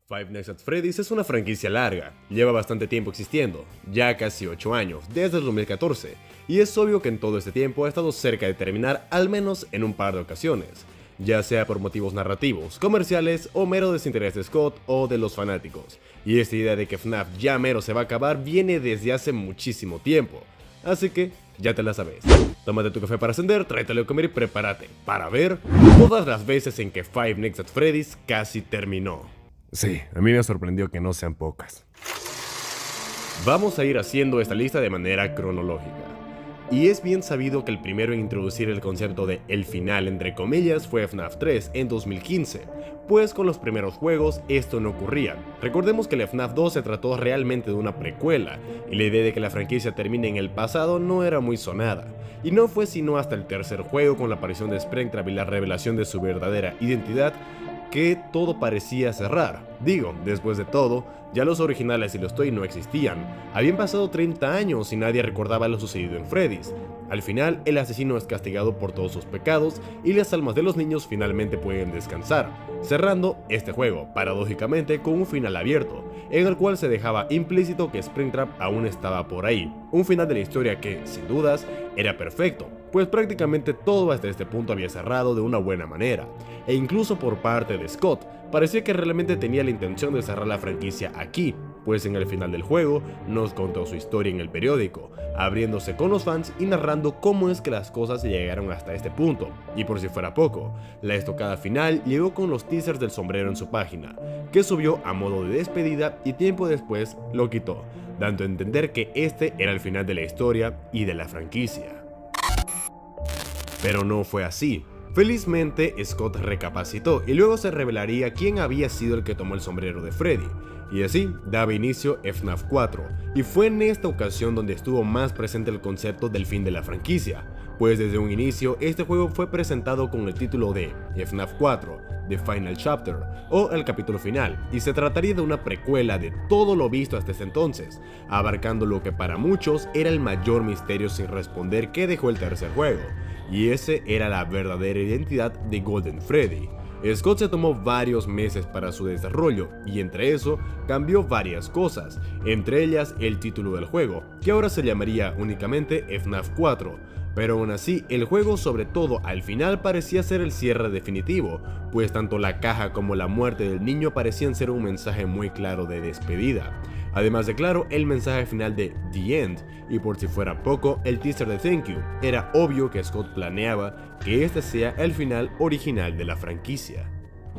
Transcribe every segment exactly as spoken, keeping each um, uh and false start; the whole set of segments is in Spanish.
Five Nights at Freddy's es una franquicia larga, lleva bastante tiempo existiendo, ya casi ocho años, desde el dos mil catorce, y es obvio que en todo este tiempo ha estado cerca de terminar al menos en un par de ocasiones, ya sea por motivos narrativos, comerciales o mero desinterés de Scott o de los fanáticos, y esta idea de que F NAF ya mero se va a acabar viene desde hace muchísimo tiempo, así que ya te la sabes. Tómate tu café para ascender, tráetelo a comer y prepárate para ver todas las veces en que Five Nights at Freddy's casi terminó. Sí, a mí me sorprendió que no sean pocas. Vamos a ir haciendo esta lista de manera cronológica. Y es bien sabido que el primero en introducir el concepto de el final entre comillas fue F NAF tres en dos mil quince, pues con los primeros juegos esto no ocurría. Recordemos que el F NAF dos se trató realmente de una precuela, y la idea de que la franquicia termine en el pasado no era muy sonada. Y no fue sino hasta el tercer juego, con la aparición de Springtrap y la revelación de su verdadera identidad, que todo parecía cerrar. Digo, después de todo, ya los originales y los Toy no existían, habían pasado treinta años y nadie recordaba lo sucedido en Freddy's. Al final, el asesino es castigado por todos sus pecados y las almas de los niños finalmente pueden descansar, cerrando este juego, paradójicamente, con un final abierto, en el cual se dejaba implícito que Springtrap aún estaba por ahí, un final de la historia que, sin dudas, era perfecto, pues prácticamente todo hasta este punto había cerrado de una buena manera, e incluso por parte de Scott, parecía que realmente tenía la intención de cerrar la franquicia aquí, pues en el final del juego nos contó su historia en el periódico, abriéndose con los fans y narrando cómo es que las cosas llegaron hasta este punto. Y por si fuera poco, la estocada final llegó con los teasers del sombrero en su página, que subió a modo de despedida y tiempo después lo quitó, dando a entender que este era el final de la historia y de la franquicia. Pero no fue así. Felizmente, Scott recapacitó y luego se revelaría quién había sido el que tomó el sombrero de Freddy, y así daba inicio F NAF cuatro, y fue en esta ocasión donde estuvo más presente el concepto del fin de la franquicia, pues desde un inicio este juego fue presentado con el título de F NAF cuatro, The Final Chapter, o el capítulo final, y se trataría de una precuela de todo lo visto hasta ese entonces, abarcando lo que para muchos era el mayor misterio sin responder que dejó el tercer juego, y ese era la verdadera identidad de Golden Freddy. Scott se tomó varios meses para su desarrollo, y entre eso cambió varias cosas, entre ellas el título del juego, que ahora se llamaría únicamente F NAF cuatro, pero aún así el juego, sobre todo al final, parecía ser el cierre definitivo, pues tanto la caja como la muerte del niño parecían ser un mensaje muy claro de despedida. Además de claro, el mensaje final de The End, y por si fuera poco, el teaser de Thank You. Era obvio que Scott planeaba que este sea el final original de la franquicia.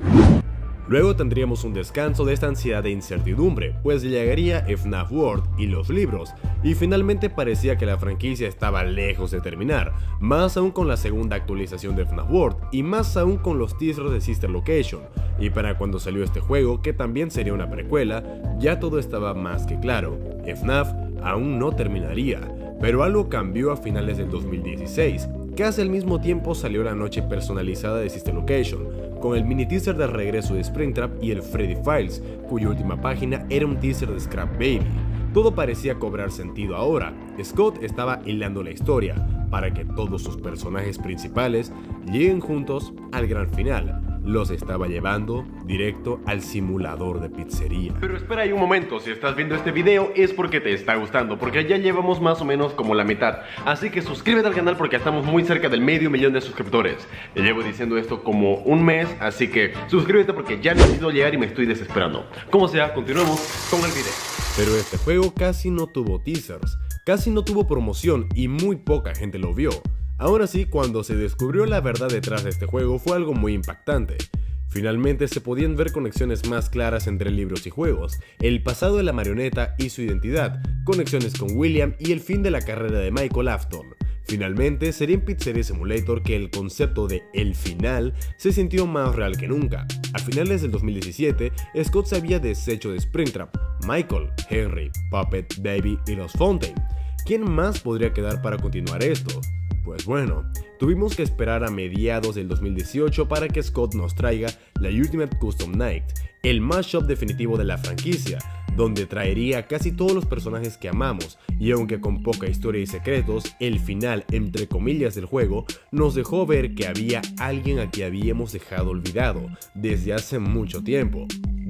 Luego tendríamos un descanso de esta ansiedad de incertidumbre, pues llegaría F NAF World y los libros, y finalmente parecía que la franquicia estaba lejos de terminar, más aún con la segunda actualización de F NAF World, y más aún con los teasers de Sister Location, y para cuando salió este juego, que también sería una precuela, ya todo estaba más que claro. F NAF aún no terminaría, pero algo cambió a finales del dos mil dieciséis, casi al mismo tiempo salió la noche personalizada de Sister Location, con el mini teaser del regreso de Springtrap y el Freddy Files, cuya última página era un teaser de Scrap Baby. Todo parecía cobrar sentido ahora. Scott estaba hilando la historia para que todos sus personajes principales lleguen juntos al gran final. Los estaba llevando directo al simulador de pizzería. Pero espera ahí un momento, si estás viendo este video es porque te está gustando, porque ya llevamos más o menos como la mitad. Así que suscríbete al canal porque estamos muy cerca del medio millón de suscriptores. Ya llevo diciendo esto como un mes, así que suscríbete porque ya necesito llegar y me estoy desesperando. Como sea, continuemos con el video. Pero este juego casi no tuvo teasers, casi no tuvo promoción y muy poca gente lo vio. Ahora sí, cuando se descubrió la verdad detrás de este juego fue algo muy impactante. Finalmente se podían ver conexiones más claras entre libros y juegos, el pasado de la marioneta y su identidad, conexiones con William y el fin de la carrera de Michael Afton. Finalmente sería en Pizzeria Simulator que el concepto de el final se sintió más real que nunca. A finales del dos mil diecisiete, Scott se había deshecho de Springtrap, Michael, Henry, Puppet, Baby y los Fontaine. ¿Quién más podría quedar para continuar esto? Pues bueno, tuvimos que esperar a mediados del dos mil dieciocho para que Scott nos traiga la Ultimate Custom Night, el mashup definitivo de la franquicia, donde traería casi todos los personajes que amamos, y aunque con poca historia y secretos, el final entre comillas del juego nos dejó ver que había alguien a quien habíamos dejado olvidado desde hace mucho tiempo.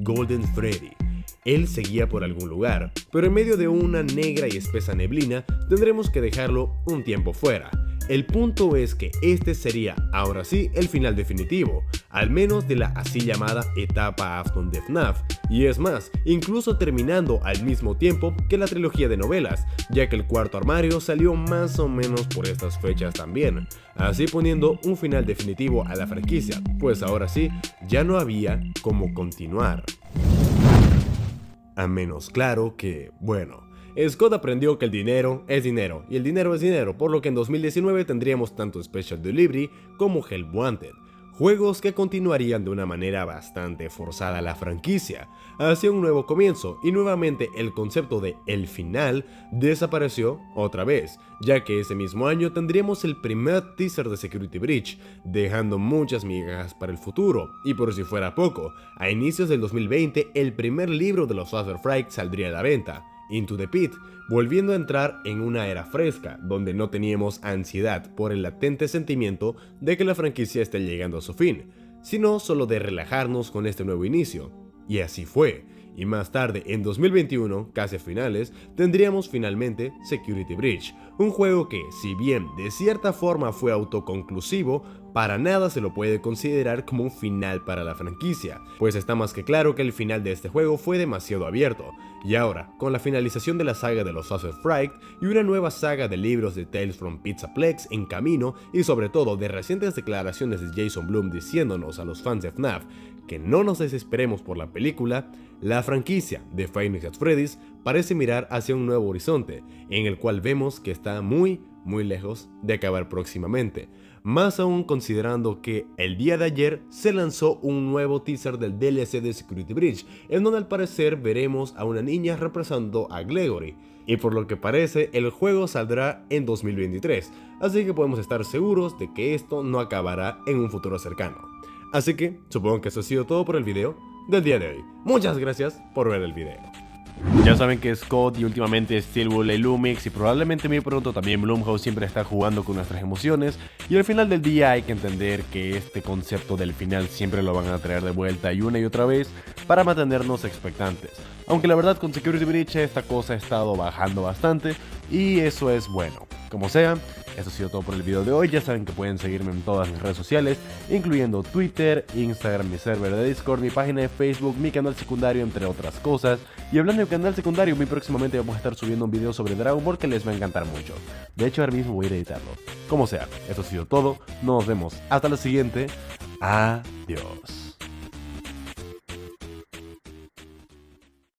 Golden Freddy. Él seguía por algún lugar, pero en medio de una negra y espesa neblina tendremos que dejarlo un tiempo fuera. El punto es que este sería, ahora sí, el final definitivo, al menos de la así llamada etapa Afton de F NAF, y es más, incluso terminando al mismo tiempo que la trilogía de novelas, ya que el cuarto armario salió más o menos por estas fechas también, así poniendo un final definitivo a la franquicia, pues ahora sí, ya no había cómo continuar. A menos claro que, bueno, Scott aprendió que el dinero es dinero y el dinero es dinero, por lo que en dos mil diecinueve tendríamos tanto Special Delivery como Help Wanted, juegos que continuarían de una manera bastante forzada la franquicia, hacia un nuevo comienzo, y nuevamente el concepto de el final desapareció otra vez, ya que ese mismo año tendríamos el primer teaser de Security Breach, dejando muchas migajas para el futuro, y por si fuera poco, a inicios del dos mil veinte el primer libro de los Faster Fright saldría a la venta, Into the Pit, volviendo a entrar en una era fresca, donde no teníamos ansiedad por el latente sentimiento de que la franquicia esté llegando a su fin, sino solo de relajarnos con este nuevo inicio. Y así fue, y más tarde, en dos mil veintiuno, casi a finales, tendríamos finalmente Security Breach, un juego que, si bien de cierta forma fue autoconclusivo, para nada se lo puede considerar como un final para la franquicia, pues está más que claro que el final de este juego fue demasiado abierto, y ahora, con la finalización de la saga de los Faster Fright y una nueva saga de libros de Tales from Pizzaplex en camino, y sobre todo de recientes declaraciones de Jason Blum diciéndonos a los fans de F NAF que no nos desesperemos por la película, la franquicia de Five Nights at Freddy's parece mirar hacia un nuevo horizonte, en el cual vemos que está muy, muy lejos de acabar próximamente. Más aún considerando que el día de ayer se lanzó un nuevo teaser del D L C de Security Breach, en donde al parecer veremos a una niña representando a Gregory, y por lo que parece el juego saldrá en dos mil veintitrés, así que podemos estar seguros de que esto no acabará en un futuro cercano. Así que supongo que eso ha sido todo por el video del día de hoy. Muchas gracias por ver el video. Ya saben que Scott y últimamente Steelwood y Lumix y probablemente muy pronto también Blumhouse siempre está jugando con nuestras emociones, y al final del día hay que entender que este concepto del final siempre lo van a traer de vuelta y una y otra vez para mantenernos expectantes. Aunque la verdad con Security Breach esta cosa ha estado bajando bastante y eso es bueno. Como sea, eso ha sido todo por el video de hoy. Ya saben que pueden seguirme en todas mis redes sociales, incluyendo Twitter, Instagram, mi server de Discord, mi página de Facebook, mi canal secundario, entre otras cosas. Y hablando de canal secundario, muy próximamente vamos a estar subiendo un video sobre Dragon Ball que les va a encantar mucho. De hecho, ahora mismo voy a ir a editarlo. Como sea, eso ha sido todo. Nos vemos hasta la siguiente. Adiós.